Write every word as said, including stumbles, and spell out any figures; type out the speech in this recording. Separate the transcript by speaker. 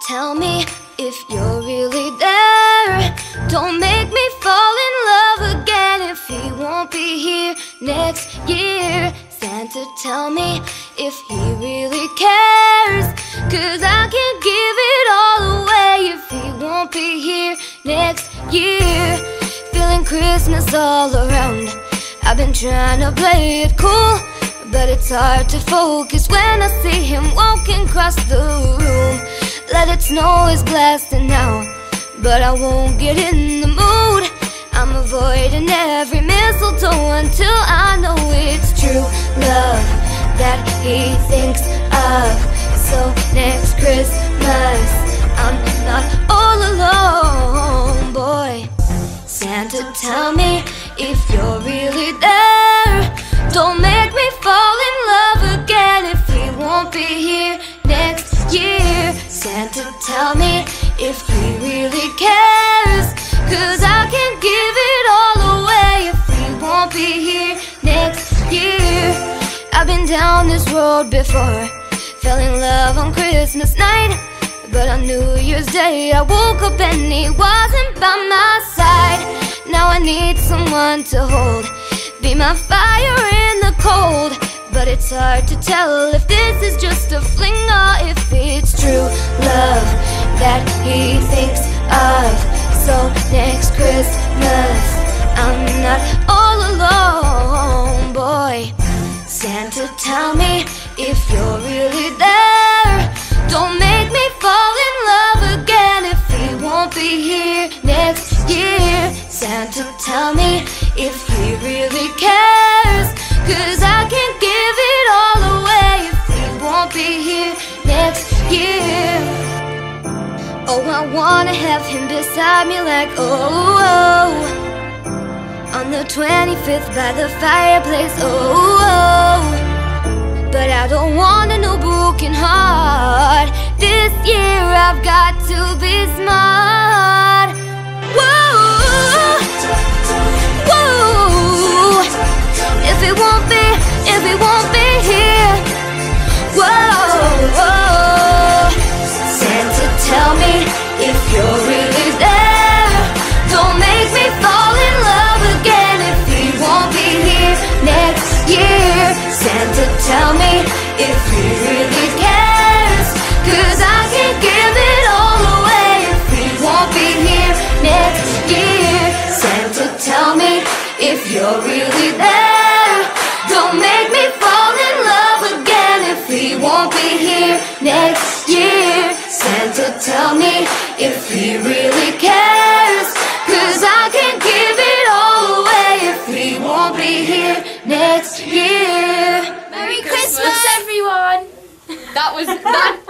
Speaker 1: tell me if you're really there. Don't make me fall in love again if he won't be here next year. Santa, tell me if he really cares, 'cause I can't give it all away if he won't be here next year. Feeling Christmas all around, I've been trying to play it cool, but it's hard to focus when I see him walking across the room. Let it snow is blasting now, but I won't get in the mood. I'm avoiding every mistletoe until I know it's true love that he thinks of. So next Christmas I'm not all alone, boy. Santa, tell me if you're really there. Don't make me fall in love again if he won't be here next year. Santa, tell me if he really cares, 'cause I can't give it all away if he won't be here next year. I've been down this road before, fell in love on Christmas night, but on New Year's Day I woke up and he wasn't by my side. Now I need someone to hold, be my fire in the cold, but it's hard to tell if this is just a fling or if it's true love that he thinks of. So next Christmas I'm not all alone, boy. Santa, tell me if you're really there. Don't make me fall in love again if he won't be here next year. Santa, tell me if he really cares, 'cause I can't give it all away if he won't be here next year. Oh, I wanna have him beside me like oh, oh. On the twenty-fifth by the fireplace, oh, oh. But I don't want a new broken heart. This year I've got to be smart. Whoa, whoa. If it won't be, if it won't be here, whoa, whoa. Santa, tell me if you're really there. Don't make me fall in love again if he won't be here next year. Santa, tell me if he really cares, 'cause I can't give it all away if he won't be here next year. Santa, tell me if you're really there. Don't make me fall in love again if he won't be here next year. Santa, tell me if he really cares, 'cause I can't give it all away if he won't be here next year.
Speaker 2: Merry Christmas, everyone! That was that